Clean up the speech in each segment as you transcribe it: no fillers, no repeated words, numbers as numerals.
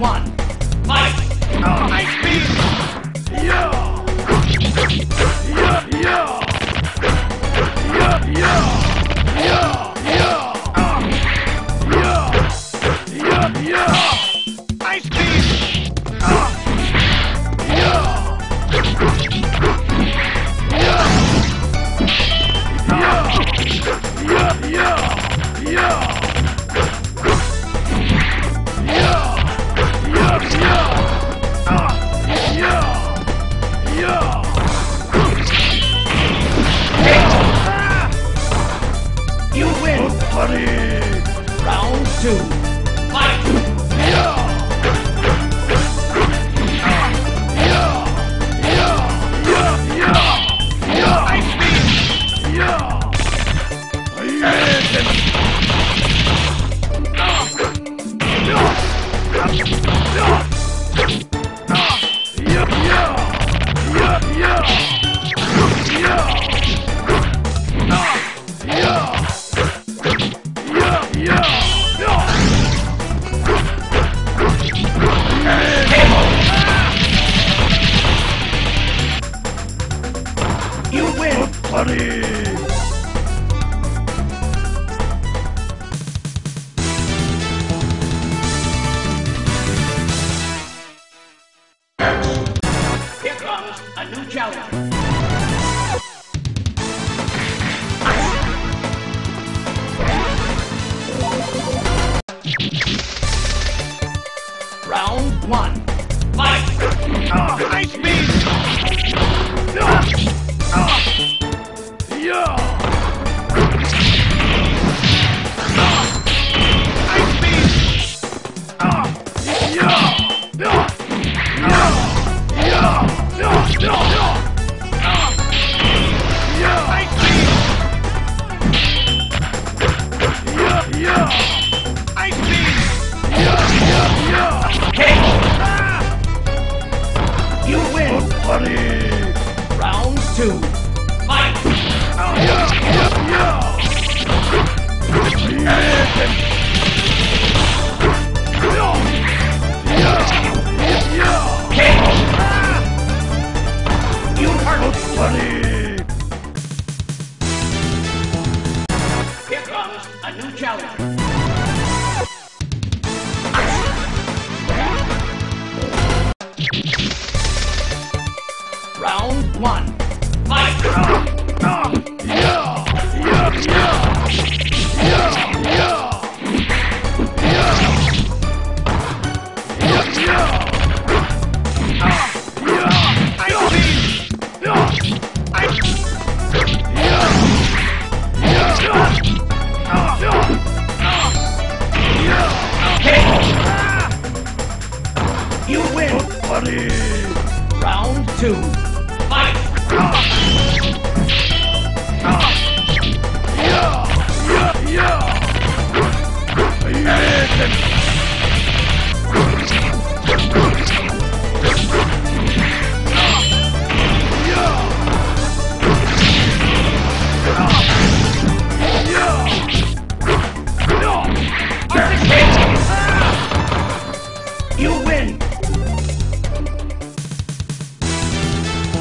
one. Fight! Ice beam! Yeah! Yeah! Yeah! Yeah! Yeah! Yeah! Yeah! Yeah! Yeah! Ice beam! Yeah! Yeah! Yeah! Yeah! Yeah! Yeah! You win! Round two. Fight! Ice beam! You win! Here comes a new challenger. Round one. Fight! Ice beam! Ice beam! Ice beam! Ice beam! You win! Round two. Fight! You hurt! Here comes a new challenger. Round one. Fight! You win! Round two. Fight! You win!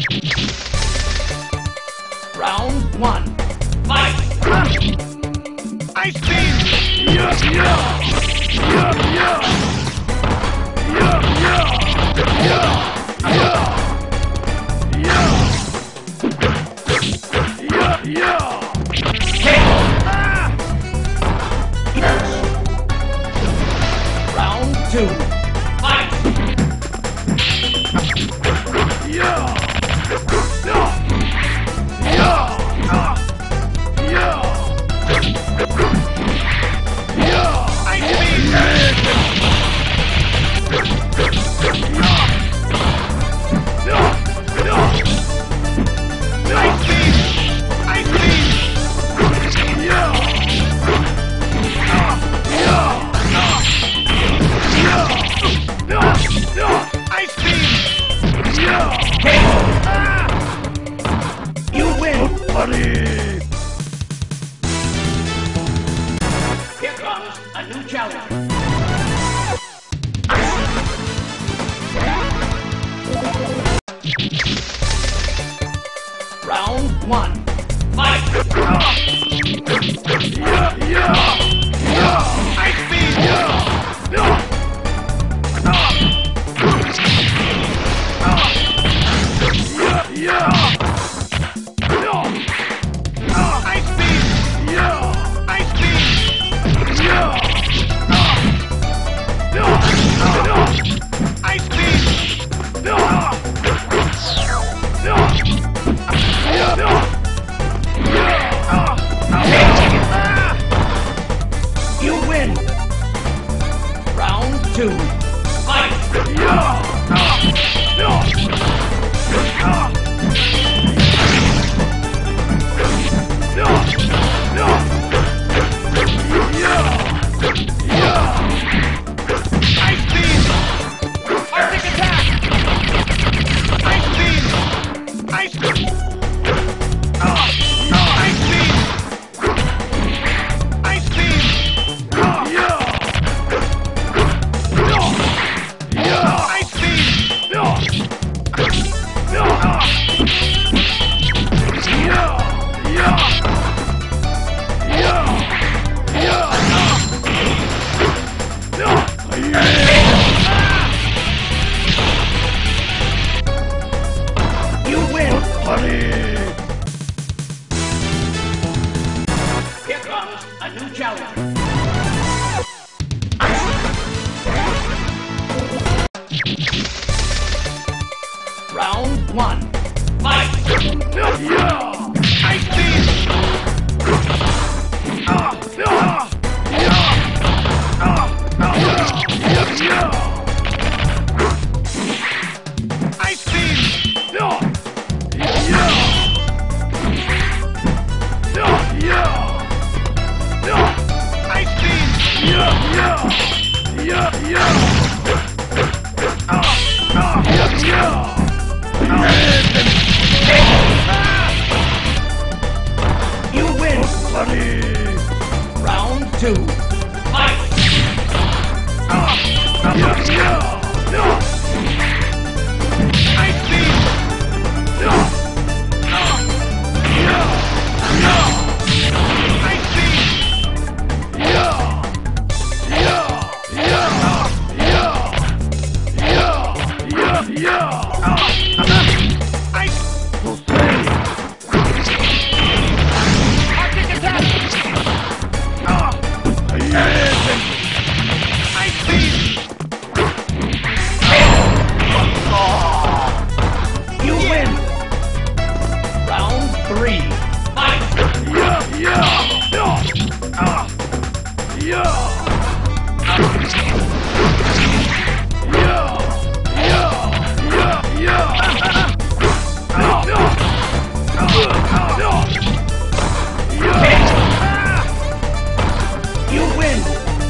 Round one. Fight! Ice beam! Yeah, yeah. Yeah, yeah. Yeah, yeah. Yeah, yeah. Yeah. Yeah, yeah. Round two. Fight! Yeah. Yeah. Yeah. Yeah. Yeah. Ice beam! Ice beam! Ice beam! Ice beam! You win! Here comes a new challenger. Round one. Fight! Ice beam! Ice beam! Ice beam! Ice beam! You win! Round two. Fight! Ice beam! Arctic attack! Ice beam! Ice beam! Ice beam! Ice beam! Ice beam! You win! Here comes a new challenger. Round one. Fight! Ice beam! Ice beam! Ice beam! You win! Round two. Fight! Ice beam! Ice beam! Ice! Arctic attack! Ice beam! You win! Round three. Fight! You win!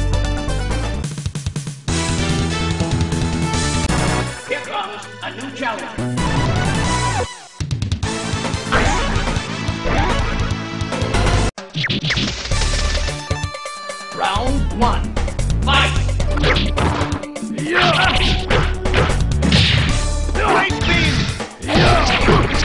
Here comes a new challenger. Round one. Fight! Ice beam!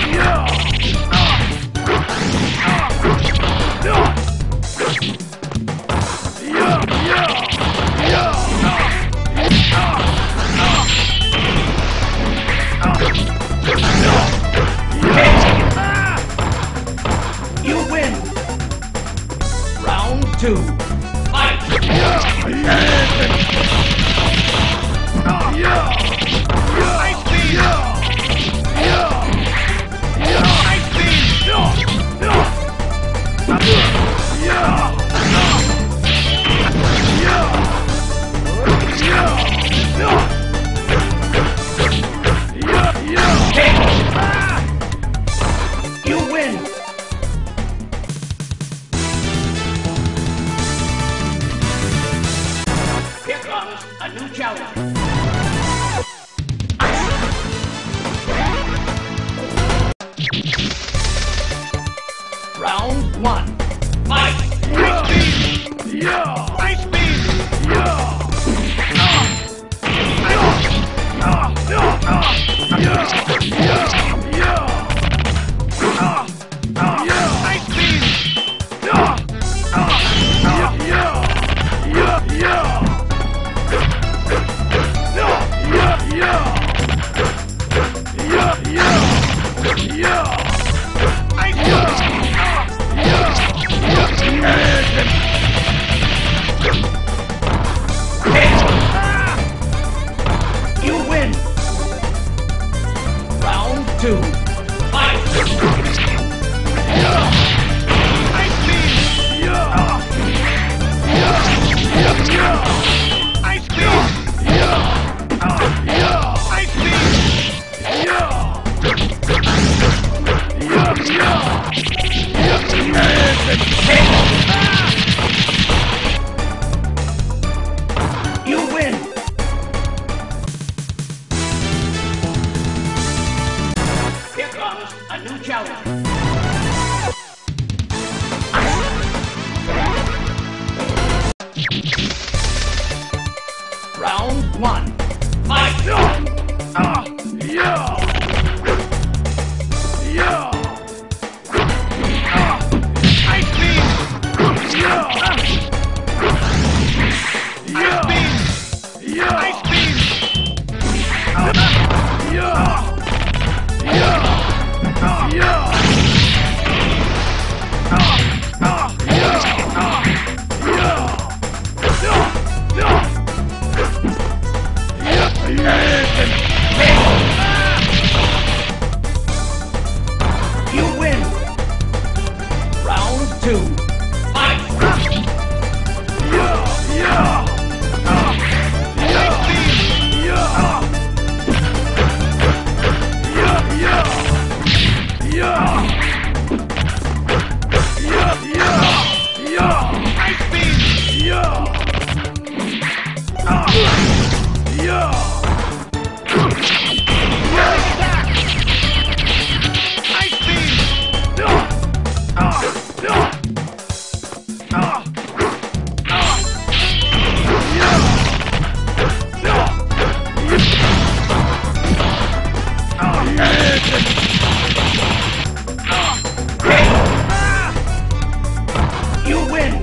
two, fight! Ice beam! Ice beam! Ice beam! You win! Here comes a new challenge. Round one, fight! Ice beam! Ice beam! Ice beam! You win! Round two, fight! Ice beam! Ice beam! You win!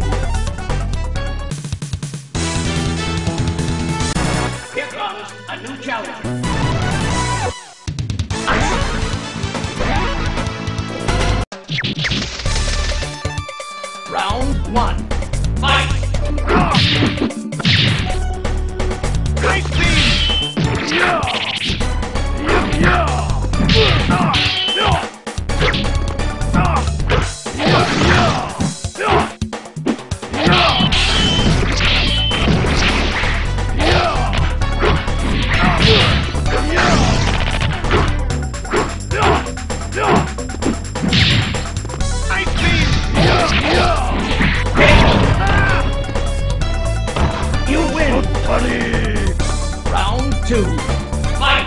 Here comes a new challenge. Round one, fight! Ice beam! Ice beam! You win! Round two, fight!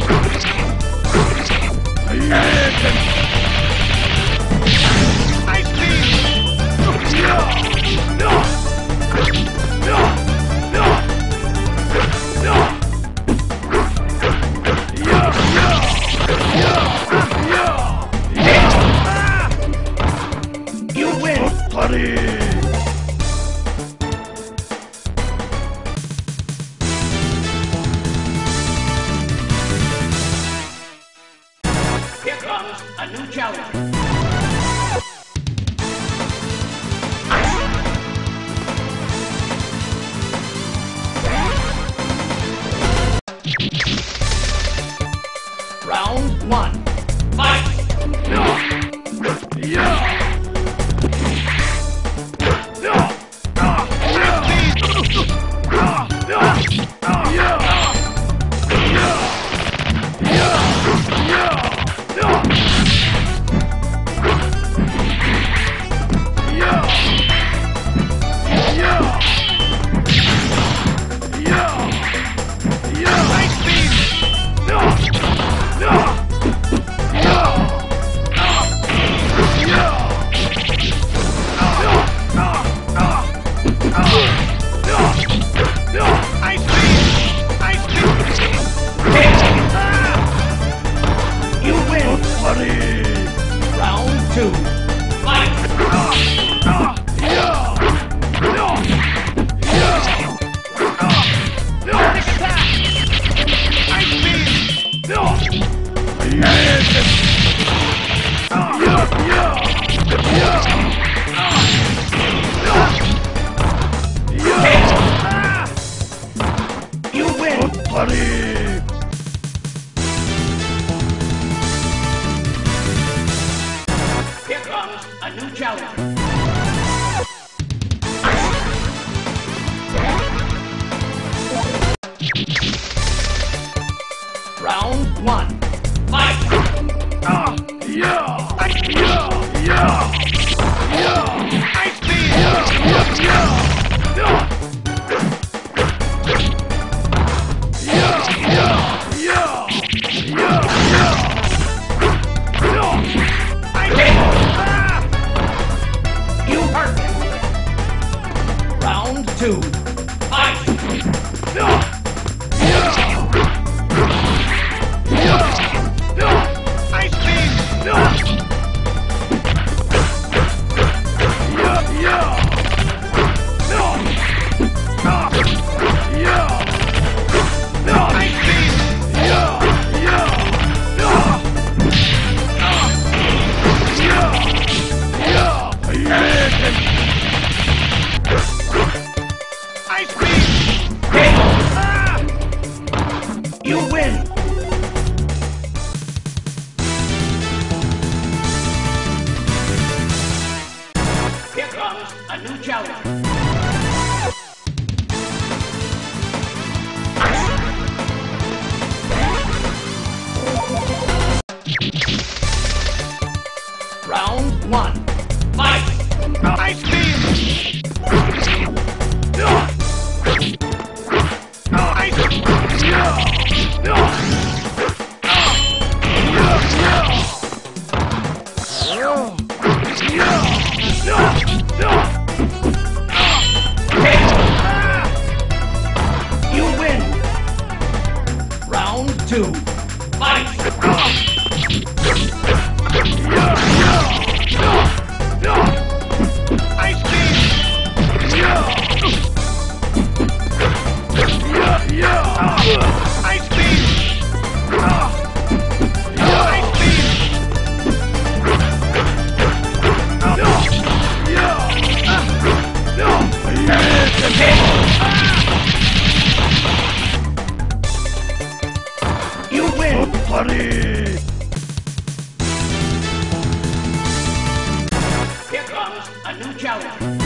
Ice beam! You win! Here comes a new challenge. Round one, fight! Round two, fight! You win! a new challenger. Round 1. Fight! Yeah! Yeah! Yeah! Yeah! Ice beam! Yeah! Yeah! You hurt me. Round 2. Fight! Ice beam! Ice beam! You win. Here comes a new challenger. Round 1. Fight! Ice beam! You win. Round 2. Fight! Ice beam! Ice beam! Ice beam! You win. Party! Here comes a new challenger.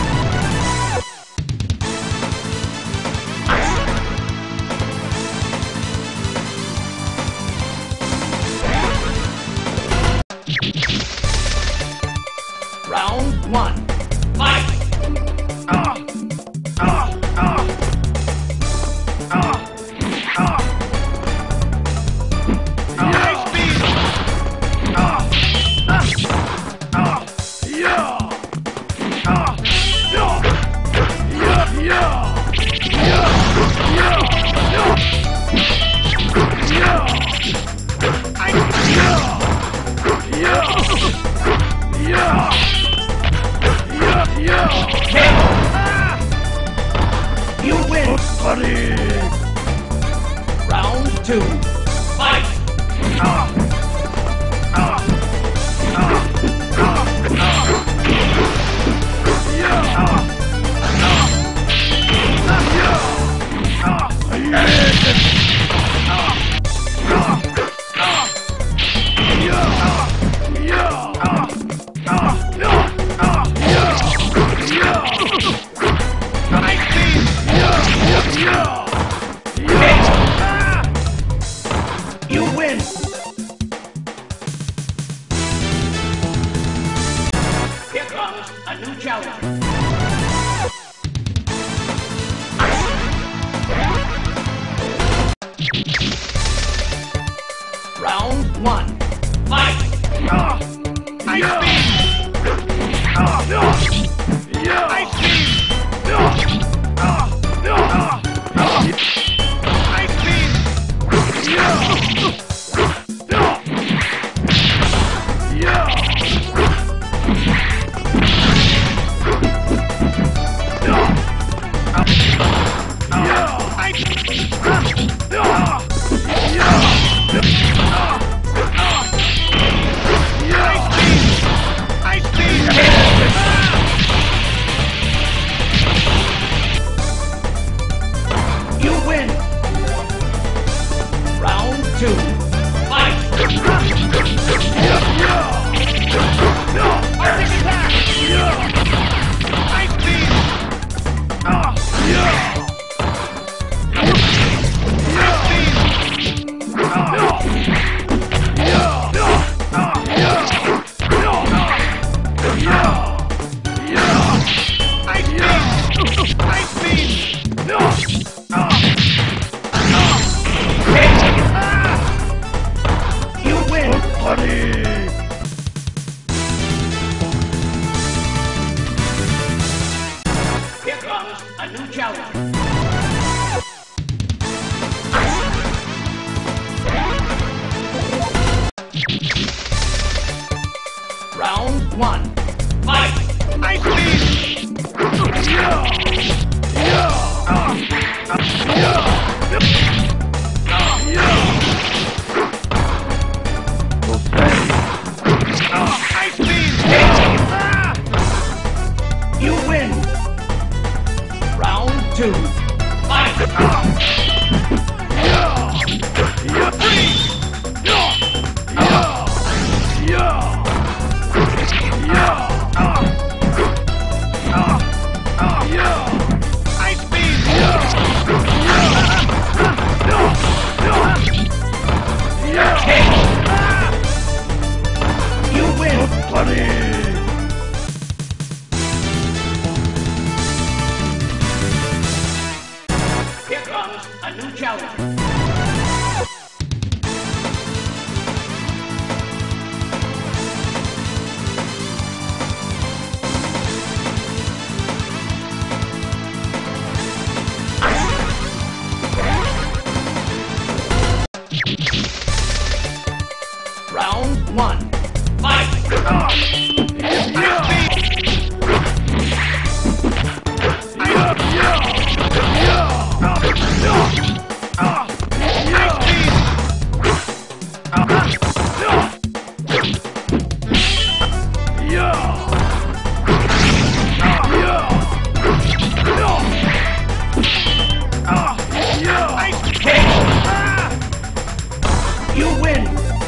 Round 1. Fight! Ice beam! You win. Party! Round 2. Fight! Ice beam! You win. Here comes a new challenger. Round 1. Fight! Ice beam! Ice beam! Ice beam! Ice beam! You win. Round 2. Fight! Arctic attack! one. Fight! You win!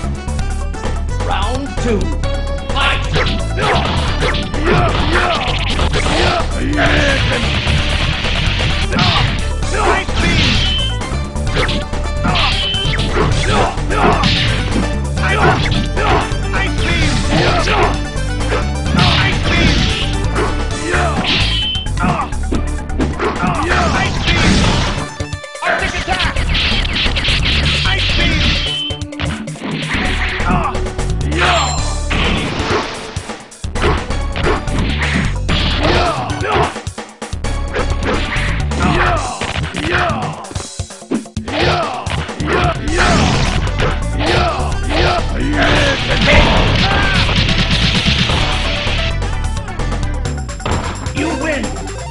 Round two. Fight! Arctic attack! Ice beam! You win!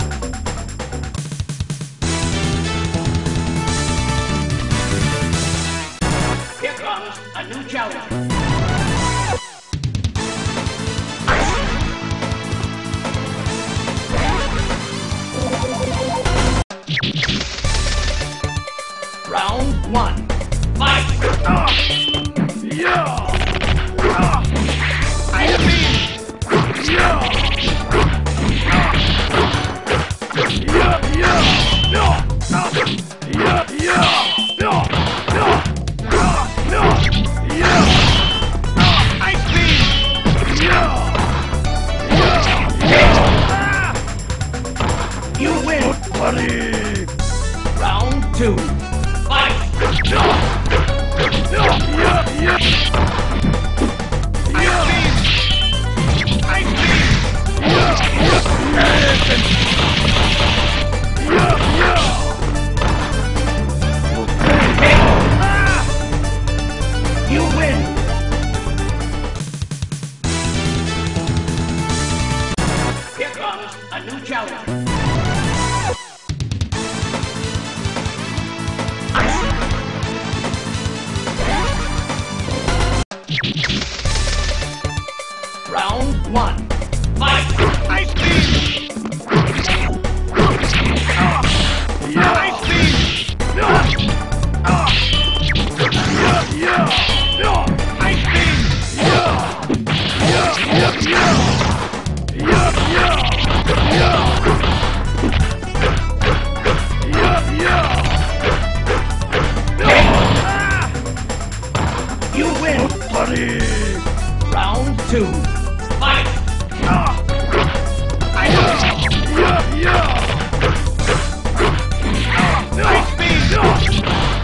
Here comes a new challenge. Round one. Fight! Ice beam! Ice beam! You win! Buddy! Round two. Fight! Ice beam! You win! Here comes a new challenge. Round one. Fight! Ice beam! Ice beam! Ice beam! You win! Buddy! Round two. Fight! Ice beam!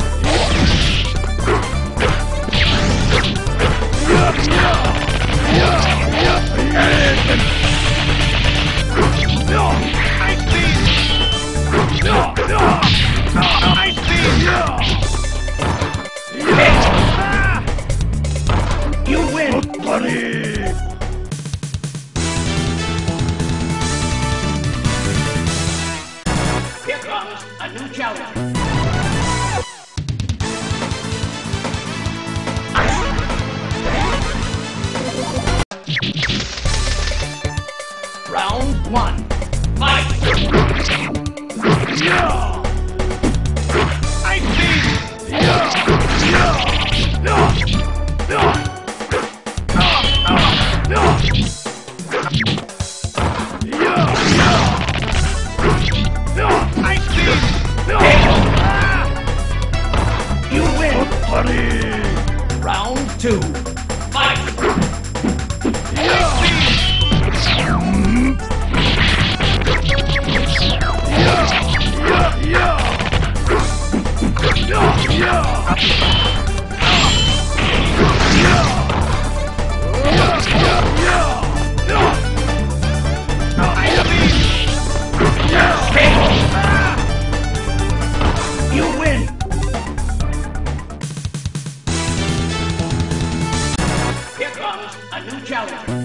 Ice beam! Ice beam! You win! Buddy! Here comes a new challenge. Round one. Fight! Ice beam! Ice beam! You win! Buddy! Round two. Fight! You win! Here comes new challenger.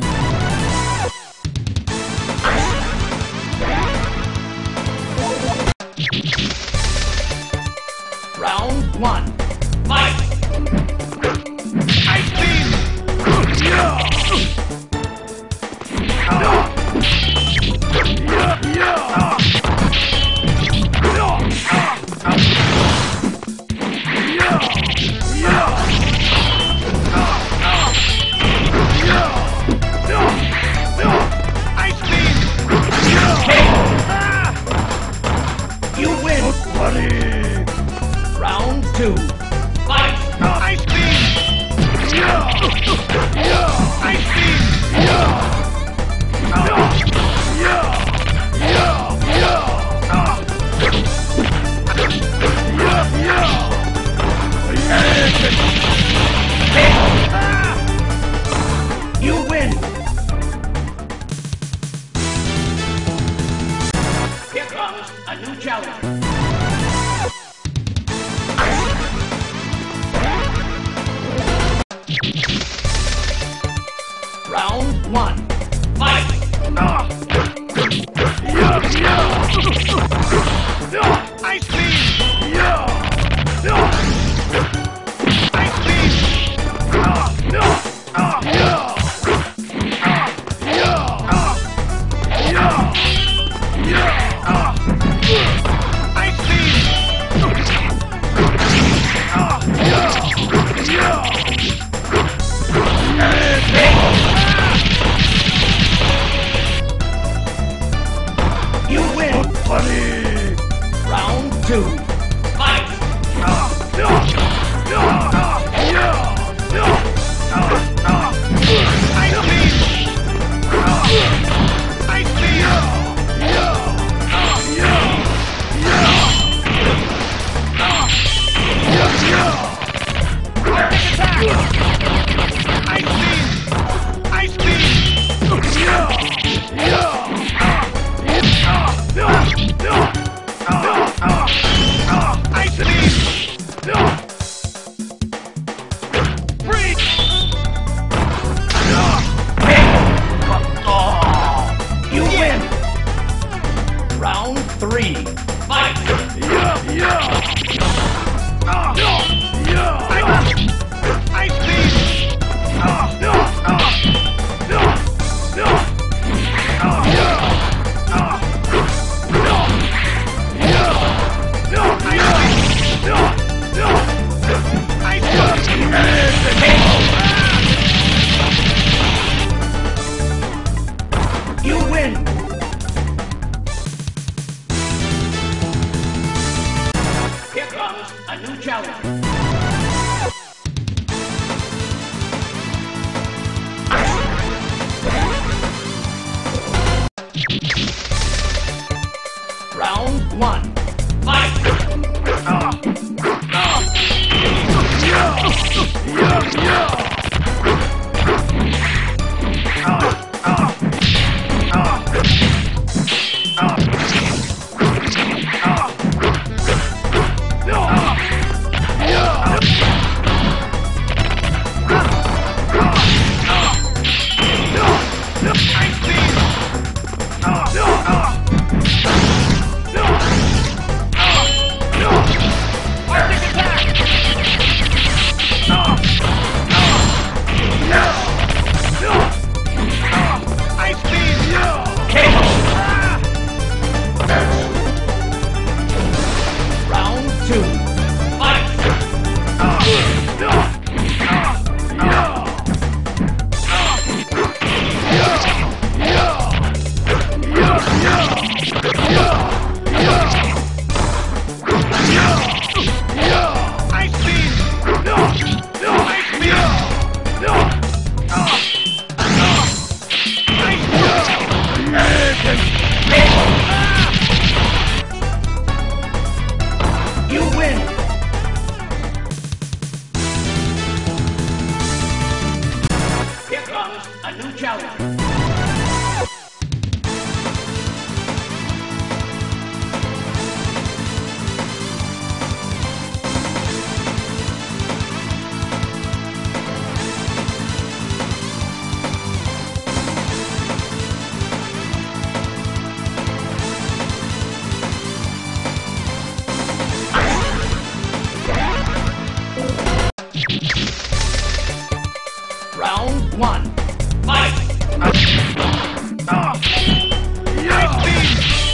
Round one. Fight! Ice beam! Ice beam! You win! Buddy! Round two. Fight! Ice beam! Ice beam! You win! Here comes a new challenger. one. Fight! Ice beam!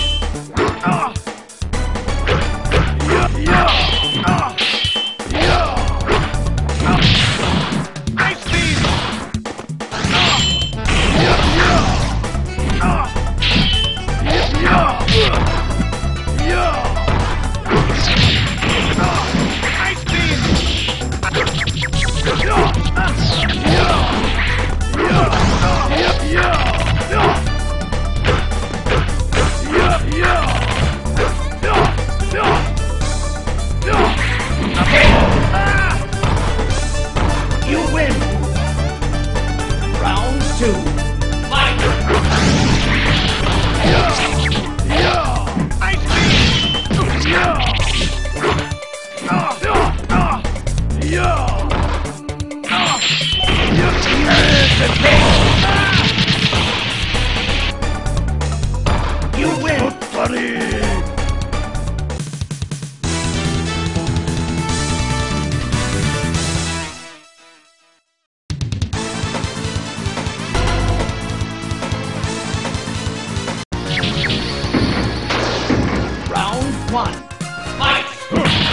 Ice beam! Ice beam! You win! Round two. Fight! Ice beam! You win! Buddy! Round one. Fight!